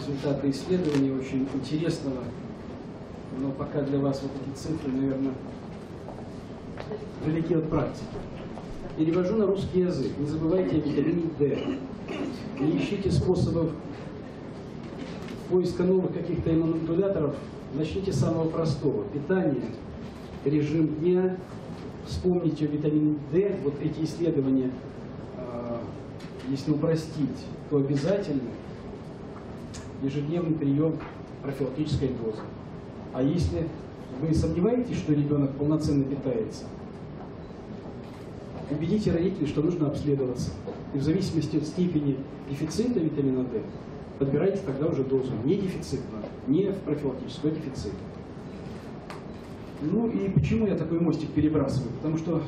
результаты исследования очень интересного, но пока для вас вот эти цифры, наверное, далеки от практики. Перевожу на русский язык. Не забывайте о витамине D. Не ищите способов поиска новых каких-то иммуномодуляторов. Начните с самого простого. Питание, режим дня. Вспомните о витамине D. Вот эти исследования, если упростить, то обязательно ежедневный прием профилактической дозы. А если вы сомневаетесь, что ребенок полноценно питается, убедите родителей, что нужно обследоваться. И в зависимости от степени дефицита витамина D подбирайте тогда уже дозу. Не дефицитную, не в профилактическую, а дефицит. Ну и почему я такой мостик перебрасываю? Потому что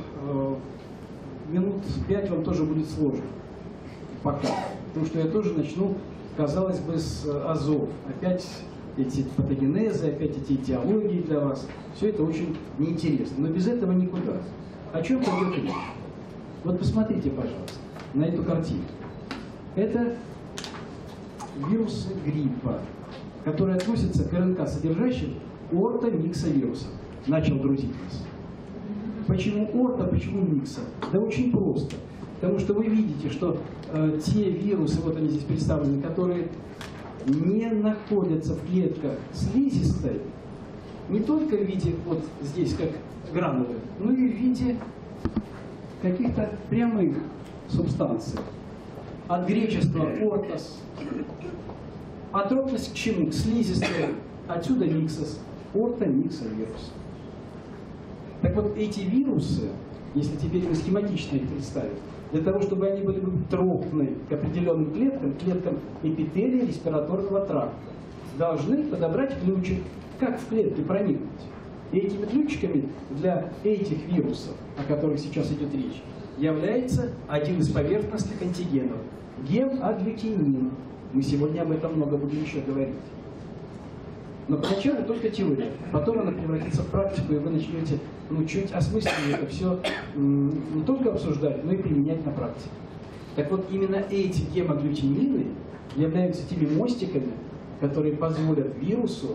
минут 5 вам тоже будет сложно. Пока. Потому что я тоже начну, казалось бы, с азов. Опять эти патогенезы, опять эти этиологии для вас. Все это очень неинтересно. Но без этого никуда. О чем пойдет речь? Вот посмотрите, пожалуйста, на эту картину. Это вирусы гриппа, которые относятся к РНК, содержащим ортомиксовирусом. Начал грузить нас. Почему орто, почему микса? Да очень просто. Потому что вы видите, что те вирусы, вот они здесь представлены, которые не находятся в клетках слизистой, не только в виде, вот здесь как гранулы, но и в виде каких-то прямых субстанций. От греческого ортос. Атропность к чему? К слизистой. Отсюда миксос. Ортомиксовирус. Так вот, эти вирусы, если теперь мы схематично их представим, для того, чтобы они были тропны к определенным клеткам, клеткам эпителия респираторного тракта, должны подобрать ключик, как в клетке проникнуть. И этими ключиками для этих вирусов, о которых сейчас идет речь, является один из поверхностных антигенов – гемагглютинин. Мы сегодня об этом много будем еще говорить. Но поначалу только теория, потом она превратится в практику, и вы начнете чуть осмысленнее это все не только обсуждать, но и применять на практике. Так вот, именно эти гемагглютинины являются теми мостиками, которые позволят вирусу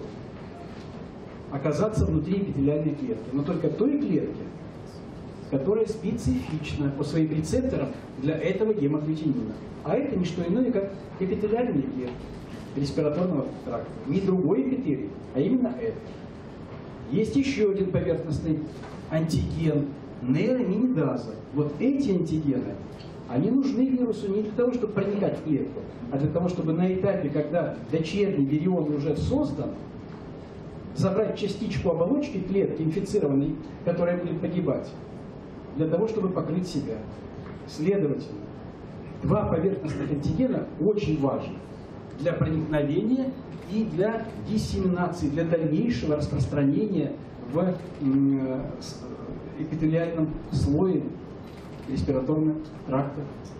оказаться внутри эпителиальной клетки. Но только той клетки, которая специфична по своим рецепторам для этого гемагглютинина. А это не что иное, как эпителиальные клетки респираторного тракта. Не другой эпителий, а именно это. Есть еще один поверхностный антиген нейроминидаза. Вот эти антигены, они нужны вирусу не для того, чтобы проникать в клетку, а для того, чтобы на этапе, когда дочерний вирион уже создан, забрать частичку оболочки клетки инфицированной, которая будет погибать, для того, чтобы покрыть себя. Следовательно, два поверхностных антигена очень важны для проникновения и для диссеминации, для дальнейшего распространения в эпителиальном слое респираторного тракта.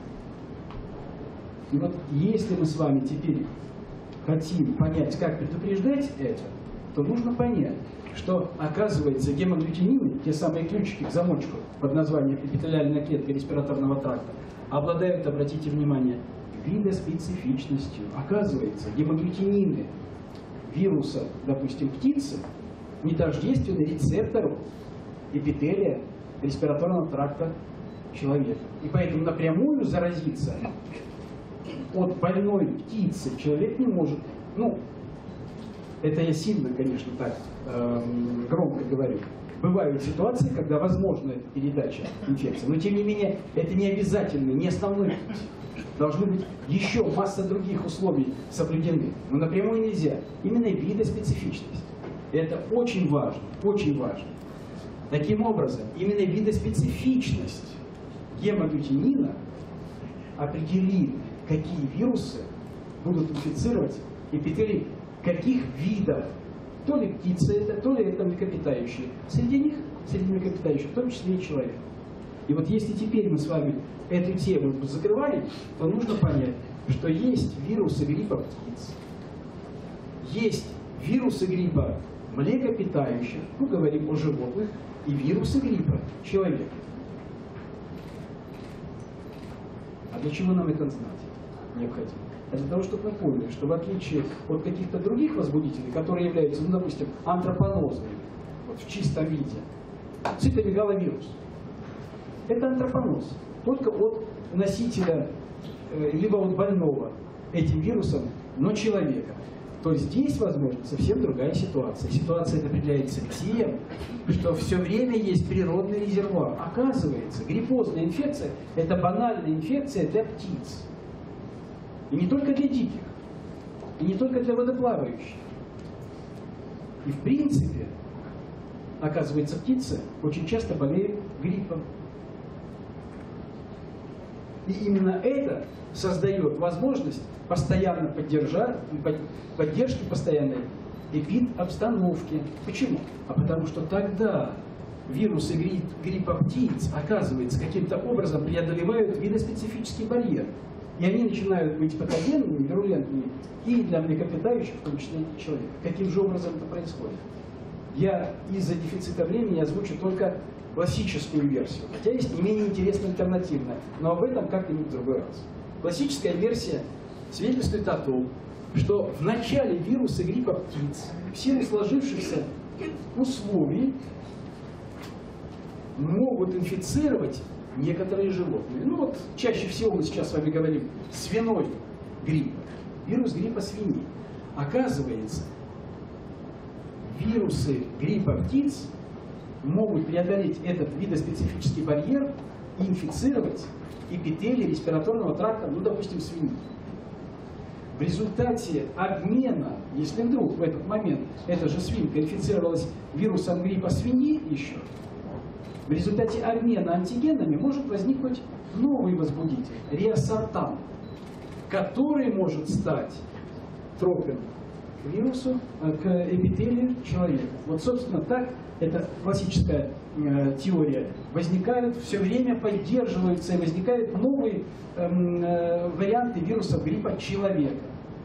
И вот если мы с вами теперь хотим понять, как предупреждать это, то нужно понять, что, оказывается, гемагглютинины, те самые ключики к замочку под названием эпителиальная клетка респираторного тракта, обладают, обратите внимание, видоспецифичностью. Оказывается, гемагглютинины вируса, допустим, птицы, не тождественны рецептору эпителия респираторного тракта человека. И поэтому напрямую заразиться от больной птицы человек не может. Ну, это я сильно, конечно, так громко говорю. Бывают ситуации, когда возможна передача инфекции, но тем не менее это не обязательный, не основной путь. Должны быть еще масса других условий соблюдены. Но напрямую нельзя. Именно видоспецифичность. Это очень важно, очень важно. Таким образом, именно видоспецифичность гемагглютинина определит, какие вирусы будут инфицировать эпителий каких видов. То ли птицы это, то ли это млекопитающие. Среди них, среди млекопитающих, в том числе и человек. И вот если теперь мы с вами эту тему закрываем, то нужно понять, что есть вирусы гриппа птиц, есть вирусы гриппа млекопитающих, ну говорим о животных, и вирусы гриппа человека. А для чего нам это знать необходимо? а для того, чтобы мы поняли, что в отличие от каких-то других возбудителей, которые являются, ну, допустим, антропонозными, вот в чистом виде, цитомегаловирус, это антропоноз, только от носителя, либо от больного этим вирусом, но человека. То здесь, возможно, совсем другая ситуация. Ситуация эта определяется тем, что все время есть природный резервуар. Оказывается, гриппозная инфекция – это банальная инфекция для птиц. И не только для диких, и не только для водоплавающих. И в принципе, оказывается, птицы очень часто болеют гриппом. И именно это создает возможность постоянно поддержки постоянной эпид-обстановки. Почему? А потому что тогда вирусы гриппа птиц, оказывается, каким-то образом преодолевают видоспецифический барьер. И они начинают быть патогенными, вирулентными и для млекопитающих, в том числе и для человека. Каким же образом это происходит? Я из-за дефицита времени озвучу только классическую версию, хотя есть не менее интересная альтернативная, но об этом как-нибудь в другой раз. Классическая версия свидетельствует о том, что в начале вируса гриппа птиц в силу сложившихся условий могут инфицировать некоторые животные. Ну вот чаще всего мы сейчас с вами говорим свиной грипп, вирус гриппа свиньи. Оказывается, вирусы гриппа птиц могут преодолеть этот видоспецифический барьер и инфицировать эпителий респираторного тракта, ну, допустим, свиньи. В результате обмена, если вдруг в этот момент эта же свинка инфицировалась вирусом гриппа свиньи еще, в результате обмена антигенами может возникнуть новый возбудитель, риосартан, который может стать тропен к вирусу, к эпителию человека. Вот, собственно, так эта классическая теория возникает, все время поддерживаются и возникают новые варианты вирусов гриппа человека.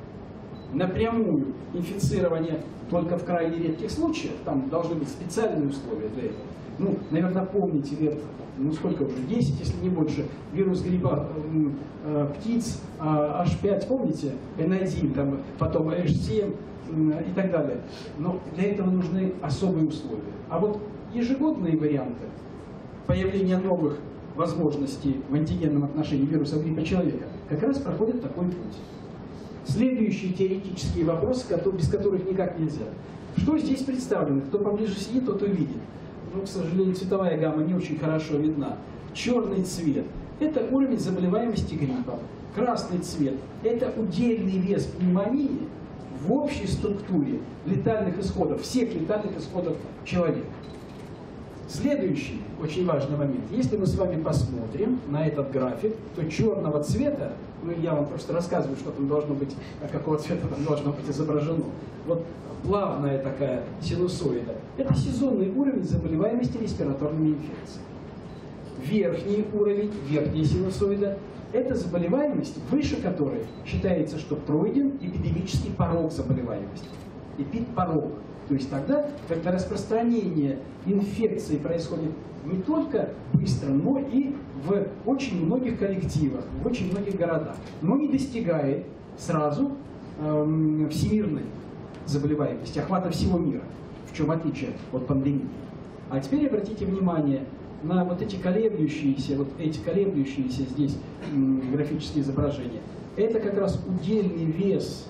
Напрямую инфицирование только в крайне редких случаях, там должны быть специальные условия для этого. Ну, наверное, помните лет, ну сколько уже, 10, если не больше, вирус гриппа птиц, H5, помните, N1, там, потом H7 и так далее. Но для этого нужны особые условия. А вот ежегодные варианты появления новых возможностей в антигенном отношении вируса гриппа человека как раз проходят такой путь. Следующие теоретические вопросы, без которых никак нельзя. Что здесь представлено? Кто поближе сидит, тот увидит. Но, к сожалению, цветовая гамма не очень хорошо видна. Черный цвет – это уровень заболеваемости гриппом. Красный цвет – это удельный вес пневмонии в общей структуре летальных исходов, всех летальных исходов человека. Следующий очень важный момент. Если мы с вами посмотрим на этот график, то черного цвета, ну я вам просто рассказываю, что там должно быть, какого цвета там должно быть изображено. Вот плавная такая синусоида. Это сезонный уровень заболеваемости респираторными инфекциями. Верхний уровень, верхняя синусоида, это заболеваемость, выше которой считается, что пройден эпидемический порог заболеваемости. Эпидпорог. То есть тогда, когда распространение инфекции происходит не только быстро, но и в очень многих коллективах, в очень многих городах, но не достигает сразу всемирной заболеваемости, охвата всего мира, в чем отличие от пандемии. А теперь обратите внимание на вот эти колеблющиеся здесь графические изображения. Это как раз удельный вес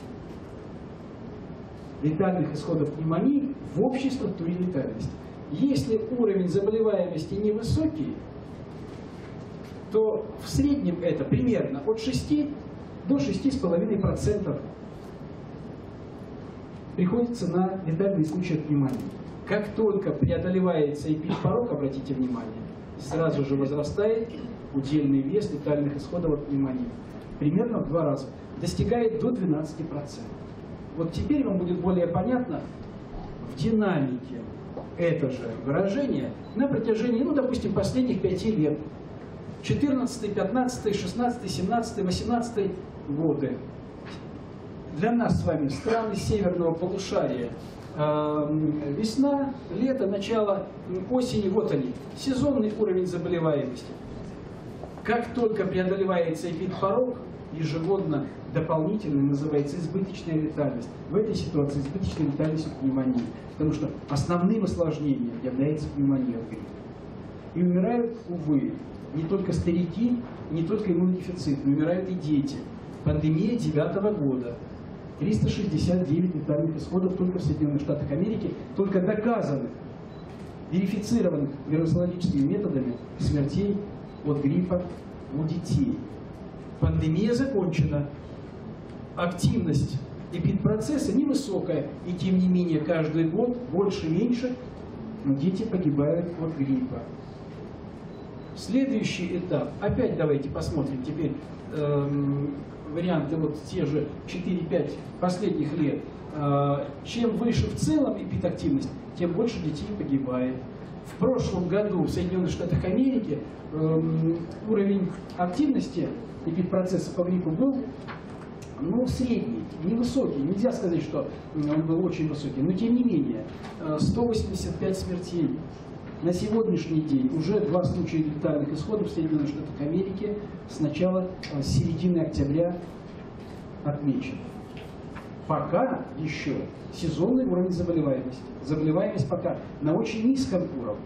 летальных исходов пневмонии в общей структуре летальности. Если уровень заболеваемости невысокий, то в среднем это примерно от 6 до 6,5% приходится на летальные случаи пневмонии. Как только преодолевается эпидпорог, обратите внимание, сразу же возрастает удельный вес летальных исходов от пневмонии. Примерно в 2 раза. Достигает до 12%. Вот теперь вам будет более понятно в динамике это же выражение на протяжении, ну, допустим, последних 5 лет. 14, 15, 16, 17, 18 годы. Для нас с вами страны северного полушария. Весна, лето, начало осени, вот они, сезонный уровень заболеваемости. Как только преодолевается эпидпорог, ежегодно дополнительно, называется избыточная летальность. В этой ситуации избыточная летальность от пневмонии, потому что основным осложнением является пневмония от гриппа. И умирают, увы, не только старики, не только иммунодефицит, но умирают и дети. Пандемия 2009 года. 369 летальных исходов только в Соединенных Штатах Америки, только доказанных, верифицированных вирусологическими методами смертей от гриппа у детей. Пандемия закончена. Активность эпидпроцесса невысокая, и тем не менее каждый год больше-меньше дети погибают от гриппа. Следующий этап. Опять давайте посмотрим теперь варианты вот те же 4-5 последних лет. Чем выше в целом эпидактивность, тем больше детей погибает. В прошлом году в Соединенных Штатах Америки уровень активности эпидпроцесса по гриппу был средний, невысокий. Нельзя сказать, что он был очень высокий, но тем не менее 185 смертей. На сегодняшний день уже 2 случая летальных исходов в Соединенных Штатах Америки с середины октября отмечено. Пока еще сезонный уровень заболеваемости. Заболеваемость пока на очень низком уровне.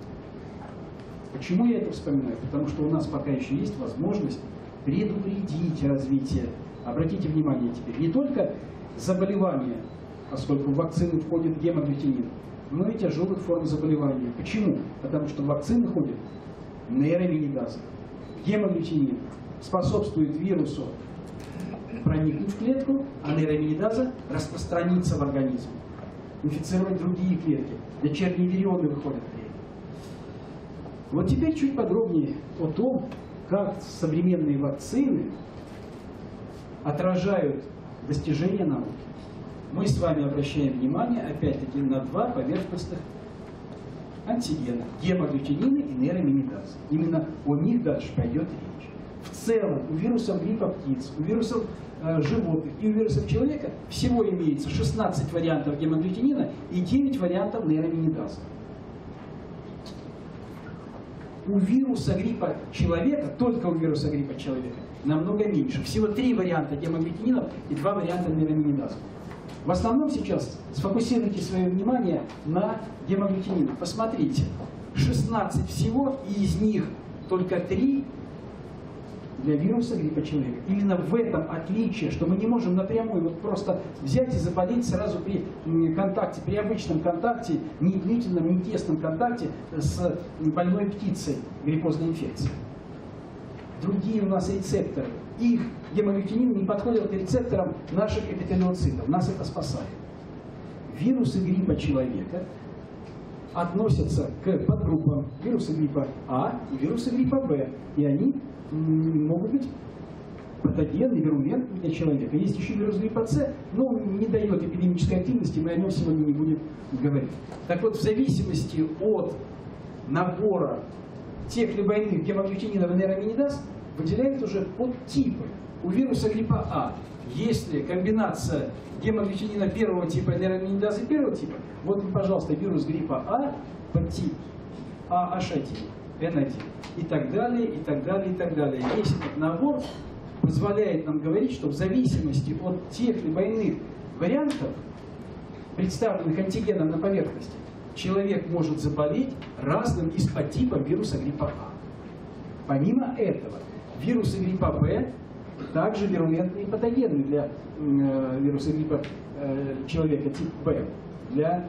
Почему я это вспоминаю? Потому что у нас пока еще есть возможность предупредить развитие. Обратите внимание теперь, не только заболевания, поскольку в вакцины входит гемоглютинин, но и тяжелых форм заболевания. Почему? Потому что в вакцины ходит нейроминидаза. Гемоглютинин способствует вирусу проникнуть в клетку, а нейроминидаза распространиться в организм, инфицировать другие клетки. Дочерние вирионы выходят в клетку. Вот теперь чуть подробнее о том, как современные вакцины отражают достижения науки. Мы с вами обращаем внимание, опять-таки, на 2 поверхностных антигена – гемоглютинины и нейроминидазы. Именно о них дальше пойдет речь. В целом, у вирусов гриппа птиц, у вирусов животных и у вирусов человека всего имеется 16 вариантов гемоглютинина и 9 вариантов нейроминидазы. У вируса гриппа человека, только у вируса гриппа человека, намного меньше. Всего 3 варианта гемоглютининов и 2 варианта нейроминидазы. В основном сейчас сфокусируйте свое внимание на гемоглютининах. Посмотрите, 16 всего, и из них только 3 для вируса гриппа человека. Именно в этом отличие, что мы не можем напрямую вот просто взять и заболеть сразу при контакте, при обычном контакте, не длительном, не тесном контакте с больной птицей гриппозной инфекции. Другие у нас рецепторы. Их гемоглютинин не подходит к рецепторам наших эпителиоцитов. Нас это спасает. Вирусы гриппа человека относятся к подгруппам вируса гриппа А и вируса гриппа Б. И они могут быть патогенны, вирулентны для человека. Есть еще вирус гриппа С, но не дает эпидемической активности, мы о нем сегодня не будем говорить. Так вот, в зависимости от набора тех либо иных гемоглютининов и нейроминидаз выделяют уже подтипы. У вируса гриппа А, если комбинация гемоглютинина 1-го типа и нейроминидазы 1-го типа, вот, пожалуйста, вирус гриппа А, подтип AH1, N1 и так далее, и так далее, и так далее. Весь этот набор позволяет нам говорить, что в зависимости от тех либо иных вариантов, представленных антигеном на поверхности, человек может заболеть разным из подтипов вируса гриппа А. Помимо этого, вирусы гриппа Б также вирулентные и патогенны для вируса гриппа человека тип Б, для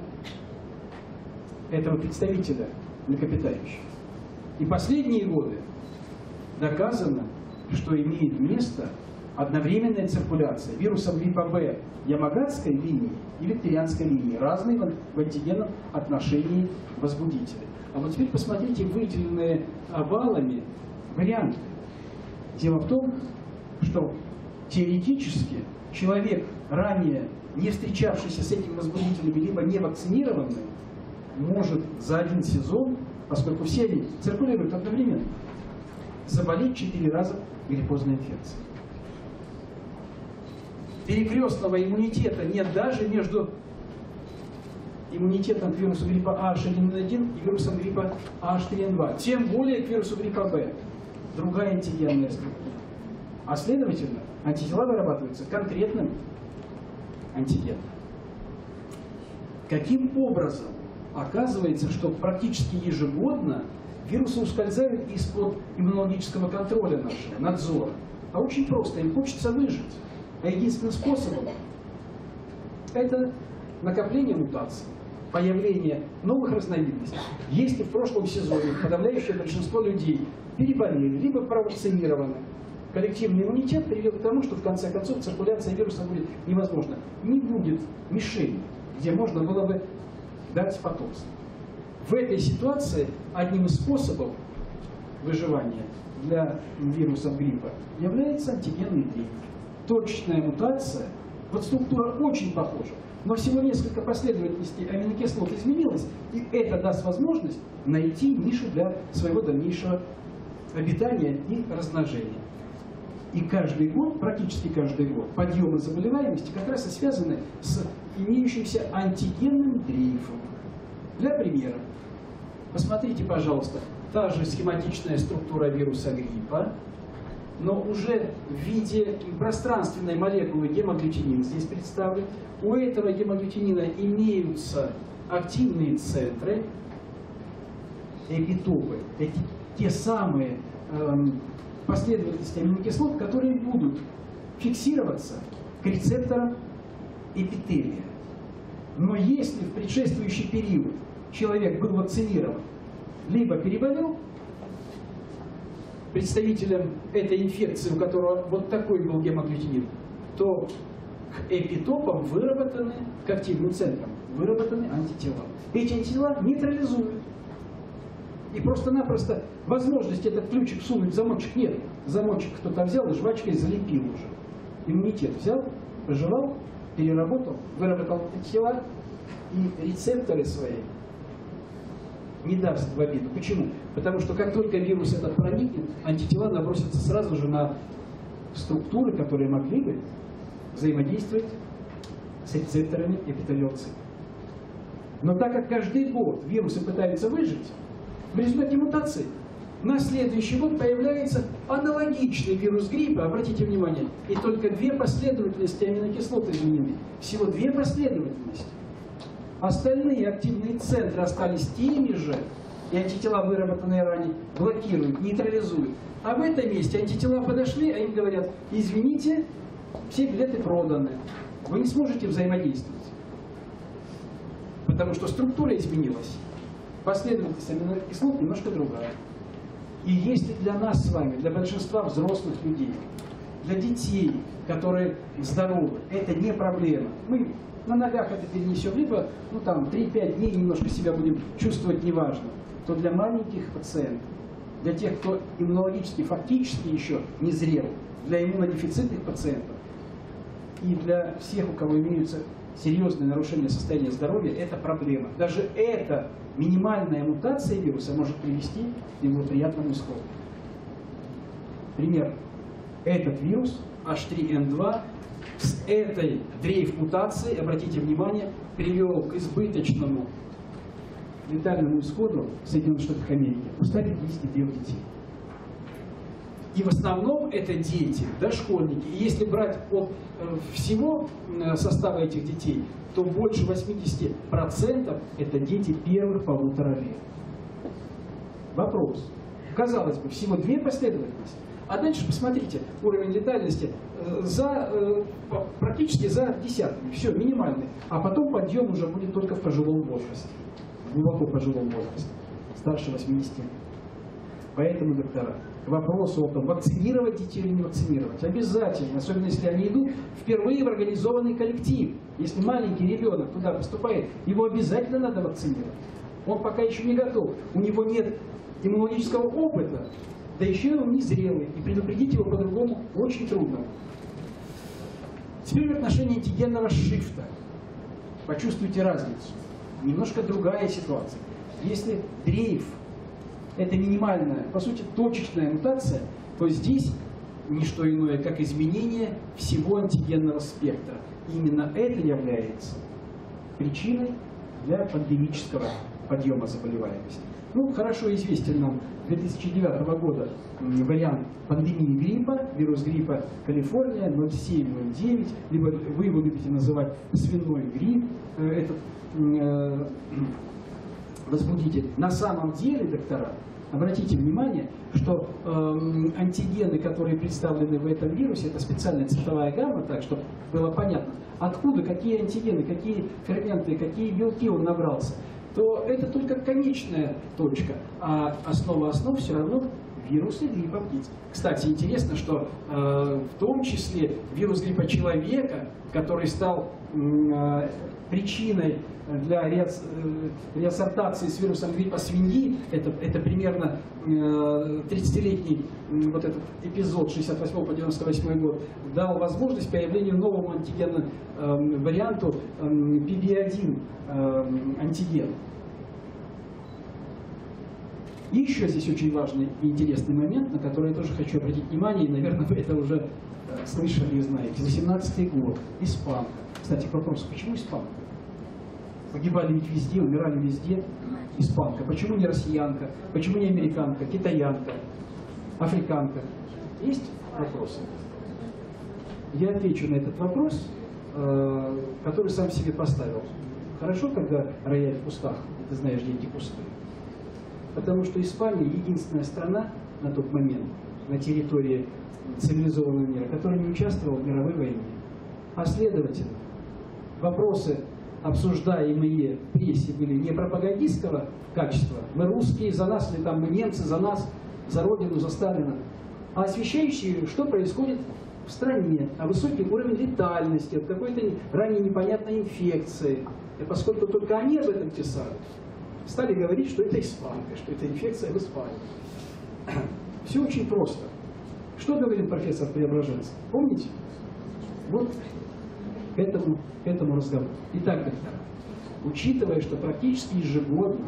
этого представителя млекопитающих. И последние годы доказано, что имеет место одновременная циркуляция вирусов гриппа Б ямагатской линии и викторианской линии, разные в антигенном отношении возбудители. А вот теперь посмотрите выделенные овалами варианты. Дело в том, что теоретически человек, ранее не встречавшийся с этими возбудителями, либо не вакцинированный, может за один сезон, поскольку все они циркулируют одновременно, заболеть 4 раза гриппозной инфекцией. Перекрестного иммунитета нет даже между иммунитетом к вирусу гриппа AH1N1 и вирусом гриппа AH3N2. Тем более к вирусу гриппа Б. Другая антигенная структура. А следовательно, Антитела вырабатываются конкретным антигеном. Каким образом? Оказывается, что практически ежегодно вирусы ускользают из-под иммунологического контроля нашего, надзора. А очень просто, им хочется выжить. А единственным способом это накопление мутаций, появление новых разновидностей. Если в прошлом сезоне подавляющее большинство людей переболели, либо провакцинированы, коллективный иммунитет приведет к тому, что в конце концов циркуляция вируса будет невозможна. Не будет мишени, где можно было бы дать потомство. В этой ситуации одним из способов выживания для вирусов гриппа является антигенный дрейф. Точечная мутация, вот структура очень похожа, но всего несколько последовательностей аминокислот изменилось, и это даст возможность найти нишу для своего дальнейшего обитания и размножения. И каждый год, практически каждый год, подъемы заболеваемости как раз и связаны с имеющимся антигенным дрейфом. Для примера, посмотрите, пожалуйста, та же схематичная структура вируса гриппа, но уже в виде пространственной молекулы гемагглютинин здесь представлен. У этого гемагглютинина имеются активные центры, эпитопы, эти те самые последовательности аминокислот, которые будут фиксироваться к рецепторам эпителия. Но если в предшествующий период человек был вакцинирован, либо переболел, представителем этой инфекции, у которого вот такой был гемагглютинин, то к эпитопам выработаны, к активным центрам, выработаны антитела. Эти антитела нейтрализуют. И просто-напросто возможности этот ключик сунуть в замочек нет. Замочек кто-то взял и жвачкой залепил уже. Иммунитет взял, пожевал, переработал, выработал антитела и рецепторы свои не даст в обиду. Почему? Потому что как только вирус этот проникнет, антитела набросятся сразу же на структуры, которые могли бы взаимодействовать с рецепторами эпителиоцита. Но так как каждый год вирусы пытаются выжить, в результате мутации на следующий год появляется аналогичный вирус гриппа, обратите внимание, и только две последовательности аминокислот изменены. Всего две последовательности. Остальные активные центры остались теми же, и антитела, выработанные ранее, блокируют, нейтрализуют. А в этом месте антитела подошли, а им говорят: извините, все билеты проданы, вы не сможете взаимодействовать, потому что структура изменилась. Последовательность аминокислот немножко другая. И если для нас с вами, для большинства взрослых людей, для детей, которые здоровы, это не проблема, мы на ногах это перенесем, либо 3-5 дней немножко себя будем чувствовать неважно, то для маленьких пациентов, для тех, кто иммунологически фактически еще не зрел, для иммунодефицитных пациентов и для всех, у кого имеются серьезные нарушения состояния здоровья, это проблема. Даже эта минимальная мутация вируса может привести к неблагоприятному исходу. Пример. Этот вирус H3N2 с этой дрейф-мутацией, обратите внимание, привел к избыточному летальному исходу в Соединенных Штатах Америки у 153 детей. И в основном это дети, дошкольники. И если брать от всего состава этих детей, то больше 80% это дети первых 1,5 лет. Вопрос. Казалось бы, всего две последовательности. А дальше посмотрите, уровень летальности практически за десятками. Все, минимальный. А потом подъем уже будет только в пожилом возрасте. Глубоко пожилом возрасте. Старше 80 лет. Поэтому, доктора, к вопросу о том, вакцинировать детей или не вакцинировать, обязательно, особенно если они идут впервые в организованный коллектив. Если маленький ребенок туда поступает, его обязательно надо вакцинировать. Он пока еще не готов, у него нет иммунологического опыта, да еще он незрелый, и предупредить его по-другому очень трудно. Теперь в отношении антигенного шифта. Почувствуйте разницу. Немножко другая ситуация. Если дрейф – это минимальная, по сути, точечная мутация, то здесь не что иное, как изменение всего антигенного спектра. И именно это является причиной для пандемического подъема заболеваемости. Ну, хорошо известен нам 2009 года вариант пандемии гриппа, вирус гриппа Калифорния 0709, либо вы его любите называть свиной грипп, этот возбудитель. На самом деле, доктора, обратите внимание, что антигены, которые представлены в этом вирусе, это специальная цветовая гамма, так чтобы было понятно, откуда, какие антигены, какие ферменты, какие белки он набрался, то это только конечная точка, а основа основ все равно вирусы гриппа птиц. Кстати, интересно, что в том числе вирус гриппа человека, который стал причиной для реассортации с вирусом гриппа свиньи, это примерно 30-летний вот этот эпизод 68 по 98 год, дал возможность появлению новому антигенному варианту PB1 антиген. И еще здесь очень важный и интересный момент, на который я тоже хочу обратить внимание, и, наверное, вы это уже слышали и знаете. 18-й год, испанка. Кстати, к вопросу, почему испанка? Погибали ведь везде, умирали везде. Испанка. Почему не россиянка? Почему не американка, китаянка, африканка? Есть вопросы? Я отвечу на этот вопрос, который сам себе поставил. Хорошо, когда рояль в кустах, ты знаешь, деньги пустые. Потому что Испания единственная страна на тот момент на территории цивилизованного мира, которая не участвовала в мировой войне. А следовательно, вопросы, обсуждаемые в прессе, были не пропагандистского качества, мы русские, за нас, или там мы немцы, за нас, за Родину, за Сталина, а освещающие, что происходит в стране, а высокий уровень летальности, от какой-то ранее непонятной инфекции. И поскольку только они об этом писали, стали говорить, что это испанка, что это инфекция в Испании. Все очень просто. Что говорил профессор Преображенский? Помните? Вот к этому разговору. Итак, доктора, учитывая, что практически ежегодно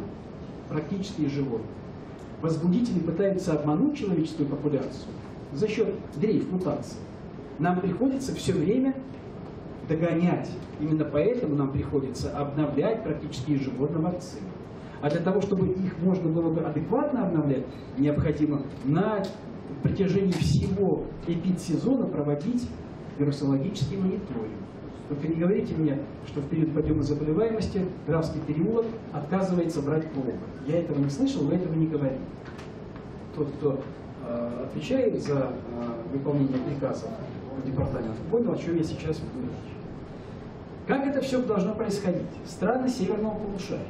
возбудители пытаются обмануть человеческую популяцию за счет дрейф-мутации, нам приходится все время догонять. Именно поэтому нам приходится обновлять практически ежегодно вакцины. А для того, чтобы их можно было бы адекватно обновлять, необходимо на протяжении всего эпидсезона проводить вирусологический мониторинг. Только не говорите мне, что в период подъема заболеваемости Графский переулок отказывается брать пробы. Я этого не слышал, вы этого не говорите. Тот, кто отвечает за выполнение приказов департамента, понял, о чем я сейчас буду речь. Как это все должно происходить? Страны северного полушария.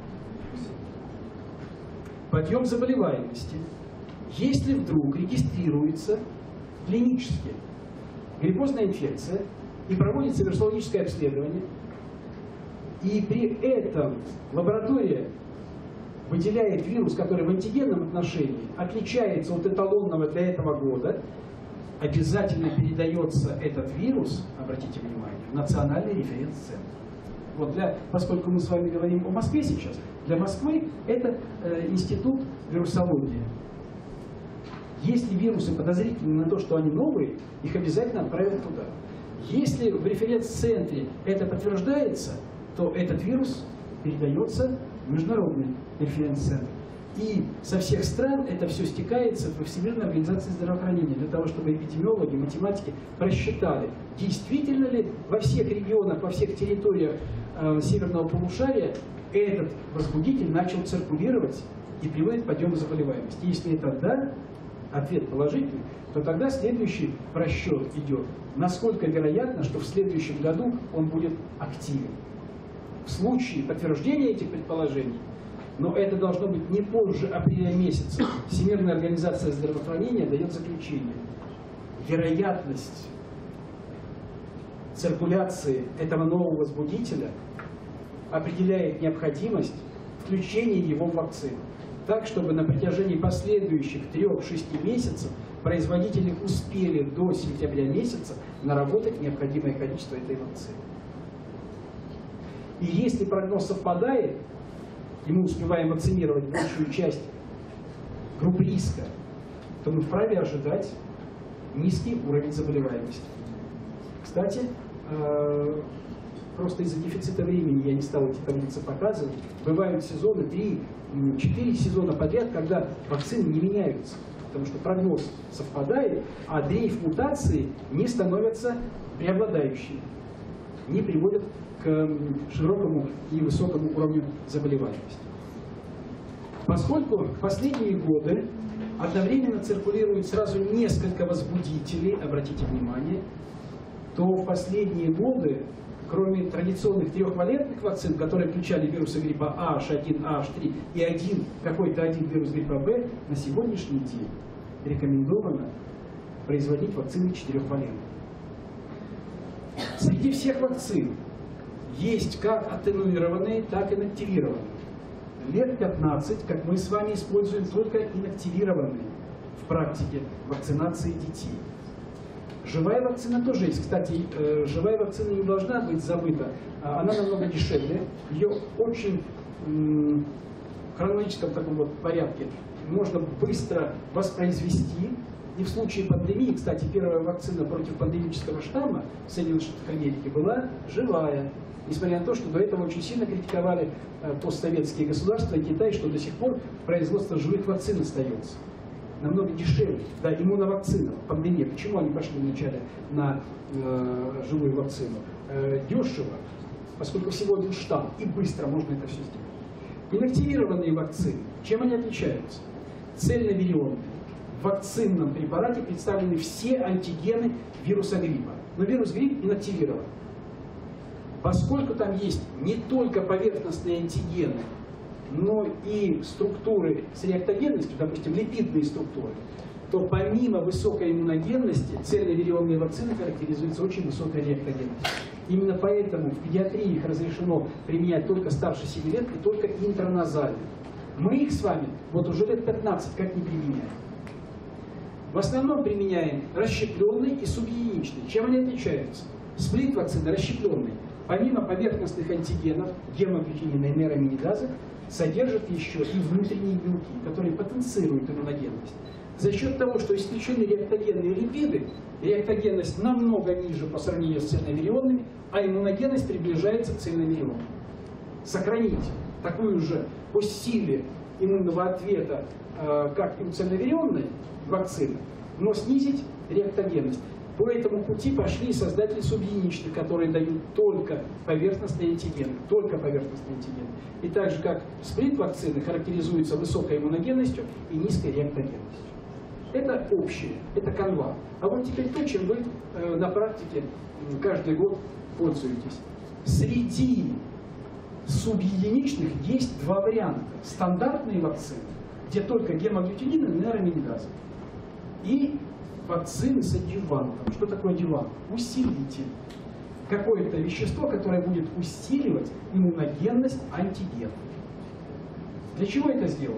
Подъем заболеваемости. Если вдруг регистрируется клинически гриппозная инфекция и проводится вирусологическое обследование, и при этом лаборатория выделяет вирус, который в антигенном отношении отличается от эталонного для этого года, обязательно передается этот вирус, обратите внимание, в национальный референс-центр. Вот поскольку мы с вами говорим о Москве сейчас, для Москвы это институт вирусологии. Если вирусы подозрительны на то, что они новые, их обязательно отправят туда. Если в референс-центре это подтверждается, то этот вирус передается в международный референс-центр. И со всех стран это все стекается во Всемирную организацию здравоохранения, для того, чтобы эпидемиологи, математики просчитали, действительно ли во всех регионах, во всех территориях северного полушария этот возбудитель начал циркулировать и приводит к подъему заболеваемости. Если это да, ответ положительный, то тогда следующий просчет идет. Насколько вероятно, что в следующем году он будет активен. В случае подтверждения этих предположений, но это должно быть не позже апреля месяца, Всемирная организация здравоохранения дает заключение. Вероятность циркуляции этого нового возбудителя определяет необходимость включения его в вакцину. Так, чтобы на протяжении последующих 3-6 месяцев производители успели до сентября месяца наработать необходимое количество этой вакцины. И если прогноз совпадает, и мы успеваем вакцинировать большую часть групп риска, то мы вправе ожидать низкий уровень заболеваемости. Кстати, просто из-за дефицита времени я не стал эти таблицы показывать, бывают сезоны, 3-4 сезона подряд, когда вакцины не меняются, потому что прогноз совпадает, а дрейф мутации не становятся преобладающими, не приводят к широкому и высокому уровню заболеваемости. Поскольку в последние годы одновременно циркулирует сразу несколько возбудителей, обратите внимание, то в последние годы, кроме традиционных трехвалентных вакцин, которые включали вирусы гриппа H1, H3 и какой-то один вирус гриппа B, на сегодняшний день рекомендовано производить вакцины четырехвалентные. Среди всех вакцин есть как аттенуированные, так и инактивированные. Лет 15, как мы с вами используем только инактивированные в практике вакцинации детей. Живая вакцина тоже есть. Кстати, живая вакцина не должна быть забыта. Она намного дешевле. Ее очень в хронологическом таком вот порядке можно быстро воспроизвести. И в случае пандемии, кстати, первая вакцина против пандемического штамма в Соединенных Штатах Америки была живая. Несмотря на то, что до этого очень сильно критиковали постсоветские государства и Китай, что до сих пор производство живых вакцин остается. Намного дешевле. Да, иммуновакцина, пандемия. Почему они пошли вначале на живую вакцину? Дешево, поскольку всего один штамм, и быстро можно это все сделать. Инактивированные вакцины, чем они отличаются? Цельновирионные. В вакцинном препарате представлены все антигены вируса гриппа. Но вирус грипп инактивирован. Поскольку там есть не только поверхностные антигены, но и структуры с реактогенностью, допустим, липидные структуры, то помимо высокой иммуногенности цельновирионные вакцины характеризуются очень высокой реактогенностью. Именно поэтому в педиатрии их разрешено применять только старше 7 лет и только интраназально. Мы их с вами вот уже лет 15 как не применяем. В основном применяем расщепленный и субъединичный. Чем они отличаются? Сплит вакцины расщепленный, помимо поверхностных антигенов, гемоглютинина и нераминидазы, содержит еще и внутренние белки, которые потенцируют иммуногенность. За счет того, что исключены реактогенные липиды, реактогенность намного ниже по сравнению с цельновирионными, а иммуногенность приближается к цельновирионным. Сохранить такую же по силе иммунного ответа, как и у цельновирионной вакцины, но снизить реактогенность. По этому пути пошли создатели субъединичных, которые дают только поверхностные антигены. Только поверхностные антигены. И так же, как сплит-вакцины характеризуются высокой иммуногенностью и низкой реактогенностью. Это общее, это канва. А вот теперь то, чем вы на практике каждый год пользуетесь. Среди субъединичных есть два варианта. Стандартные вакцины, где только гемоглютинин и нераминидаза. И вакцины с адъювантом. Что такое адъювант? Усилитель. Какое-то вещество, которое будет усиливать иммуногенность антигенов. Для чего это сделано?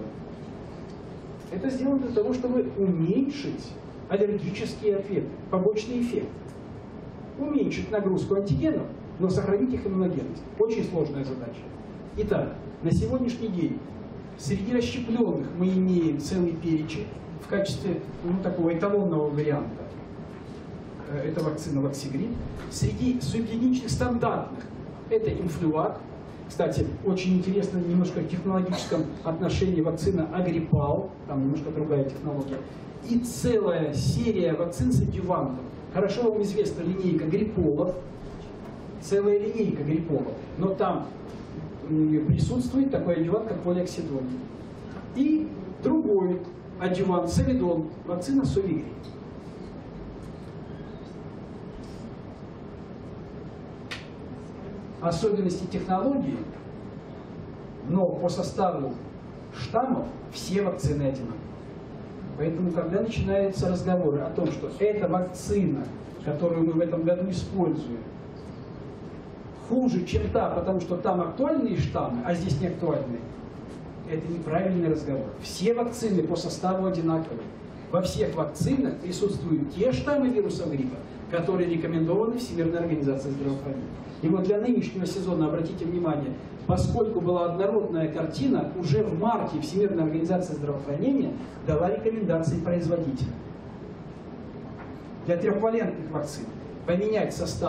Это сделано для того, чтобы уменьшить аллергические ответы, побочный эффект. Уменьшить нагрузку антигенов, но сохранить их иммуногенность. Очень сложная задача. Итак, на сегодняшний день среди расщепленных мы имеем целый перечень в качестве такого эталонного варианта. Это вакцина Ваксигрид. Среди субъединичных стандартных это Инфлювак. Кстати, очень интересно немножко в технологическом отношении вакцина Агриппал. Там немножко другая технология. И целая серия вакцин с адъювантом. Хорошо вам известна линейка Гриполов. Целая линейка Гриполов. Но там присутствует такой адъювант, как полиоксидон. И другой адъювант Совидон, вакцина Совигрид. Особенности технологии, но по составу штаммов все вакцины одинаковые. Поэтому, когда начинаются разговоры о том, что эта вакцина, которую мы в этом году используем, хуже, чем та, потому что там актуальные штаммы, а здесь не актуальные, это неправильный разговор. Все вакцины по составу одинаковые. Во всех вакцинах присутствуют те штаммы вируса гриппа, которые рекомендованы Всемирной организацией здравоохранения. И вот для нынешнего сезона, обратите внимание, поскольку была однородная картина, уже в марте Всемирная организация здравоохранения дала рекомендации производителям. Для трехвалентных вакцин поменять состав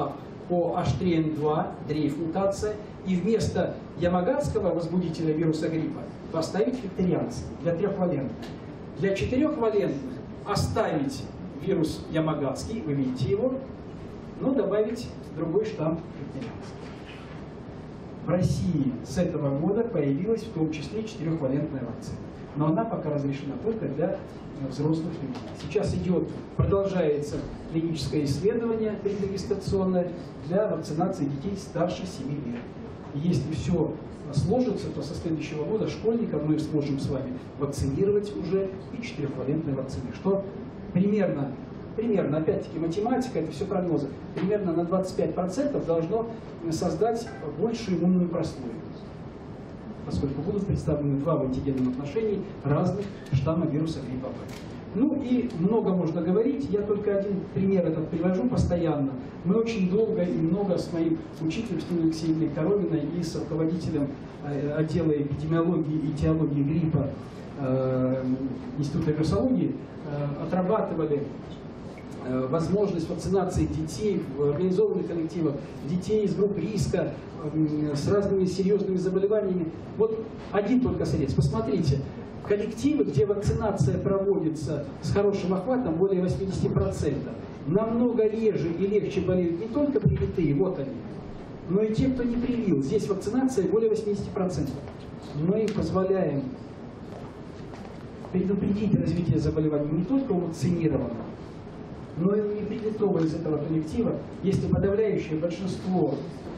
по H3N2, дрейф-мутация, и вместо ямагатского возбудителя вируса гриппа поставить викторианский для 3-валентных. Для 4-валентных оставить вирус ямагатский, вы видите его, но добавить другой штамм викторианский. В России с этого года появилась в том числе 4-валентная вакцина, но она пока разрешена только для взрослых людей. Сейчас продолжается клиническое исследование предрегистрационное для вакцинации детей старше 7 лет. И если все сложится, то со следующего года школьников мы сможем с вами вакцинировать уже и 4-валентной вакциной, что примерно, опять-таки математика, это все прогнозы, примерно на 25% должно создать большую иммунную прослойку, поскольку будут представлены 2 в антигенном отношении разных штамма вируса гриппа B. Ну и много можно говорить, я только один пример этот привожу постоянно. Мы очень долго и много с моим учителем Стиной Алексеевной Коровиной и с руководителем отдела эпидемиологии и теологии гриппа Института вирусологии отрабатывали возможность вакцинации детей в организованных коллективах, детей из групп риска, с разными серьезными заболеваниями. Вот один только средств. Посмотрите, коллективы, где вакцинация проводится с хорошим охватом, более 80%, намного реже и легче болеют не только привитые, вот они, но и те, кто не привил. Здесь вакцинация более 80%. Мы позволяем предупредить развитие заболеваний не только у вакцинированного, но и у непривитого из этого коллектива, если подавляющее большинство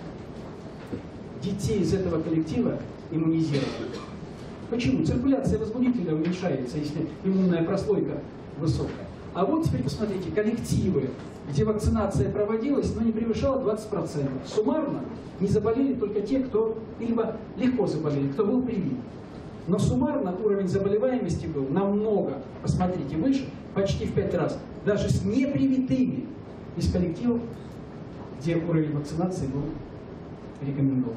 детей из этого коллектива иммунизированы. Почему? Циркуляция возбудителя уменьшается, если иммунная прослойка высокая. А вот теперь посмотрите, коллективы, где вакцинация проводилась, но не превышала 20%. Суммарно не заболели только те, кто либо легко заболели, кто был привит. Но суммарно уровень заболеваемости был намного, посмотрите, выше, почти в 5 раз. Даже с непривитыми из коллективов, где уровень вакцинации был рекомендован.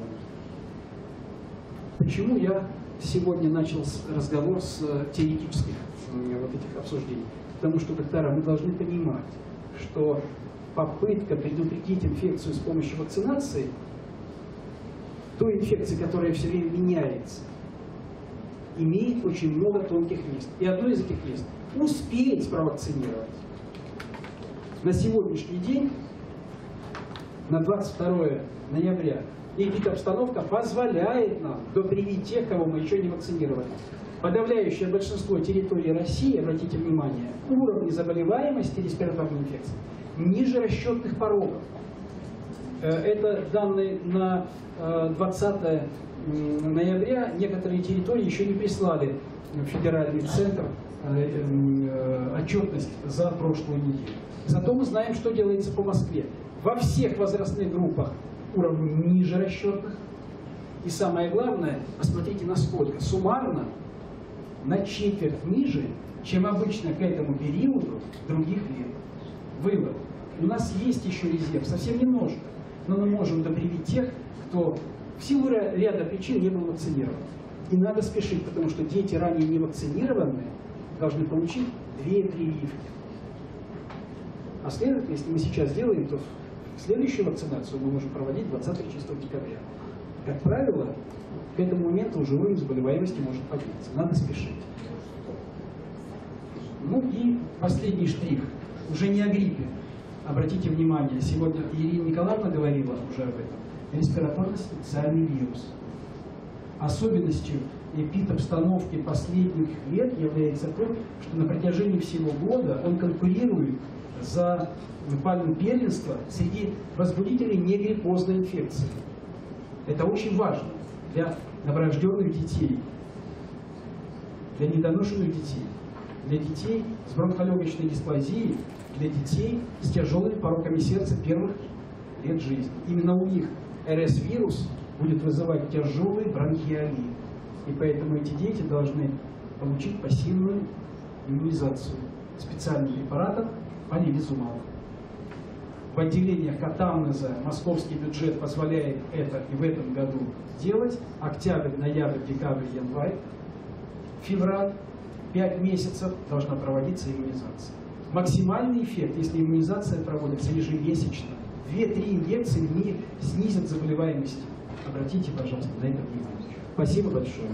Почему я сегодня начал разговор с теоретических вот этих обсуждений? Потому что, доктора, мы должны понимать, что попытка предупредить инфекцию с помощью вакцинации, той инфекции, которая все время меняется, имеет очень много тонких мест. И одно из этих мест – успеть провакцинировать. На сегодняшний день, на 22 ноября, эпидобстановка позволяет нам допривить тех, кого мы еще не вакцинировали. Подавляющее большинство территории России, обратите внимание, уровни заболеваемости респираторной инфекцией ниже расчетных порогов. Это данные на 20 ноября. Некоторые территории еще не прислали в федеральный центр отчетность за прошлую неделю. Зато мы знаем, что делается по Москве. Во всех возрастных группах уровни ниже расчетных. И самое главное, посмотрите, насколько суммарно на четверть ниже, чем обычно к этому периоду других лет. Вывод. У нас есть еще резерв, совсем немножко, но мы можем допривить тех, кто в силу ряда причин не был вакцинирован. И надо спешить, потому что дети, ранее не вакцинированные, должны получить 2 прививки. А следовательно, если мы сейчас сделаем, то следующую вакцинацию мы можем проводить 20 числа декабря. Как правило, к этому моменту уже уровень заболеваемости может подняться. Надо спешить. Ну и последний штрих. Уже не о гриппе. Обратите внимание, сегодня Ирина Николаевна говорила уже об этом. Респираторно-специальный вирус. Особенностью эпидобстановки последних лет является то, что на протяжении всего года он конкурирует за пальму первенства среди возбудителей негриппозной инфекции. Это очень важно для новорожденных детей, для недоношенных детей, для детей с бронхолегочной дисплазией, для детей с тяжелыми пороками сердца первых лет жизни. Именно у них РС-вирус будет вызывать тяжелый бронхиолит. И поэтому эти дети должны получить пассивную иммунизацию специальным препаратом полилизумаб. В отделениях катамнеза московский бюджет позволяет это и в этом году делать. Октябрь, ноябрь, декабрь, январь, февраль, 5 месяцев должна проводиться иммунизация. Максимальный эффект, если иммунизация проводится ежемесячно, 2-3 инъекции не снизят заболеваемость. Обратите, пожалуйста, на это внимание. Спасибо большое.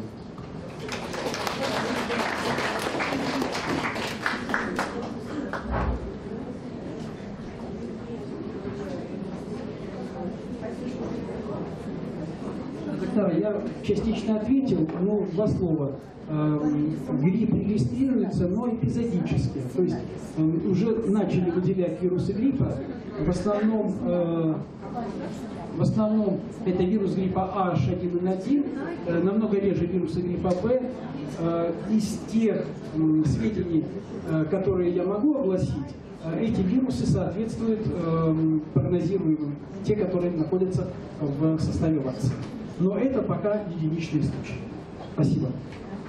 Да, я частично ответил, но 2 слова. Грипп регистрируется, но эпизодически. То есть уже начали выделять вирусы гриппа. В основном это вирус гриппа H1N1, намного реже вирусы гриппа B. Из тех сведений, которые я могу огласить, эти вирусы соответствуют прогнозируемым, те, которые находятся в составе вакцины. Но это пока единичные случаи. Спасибо.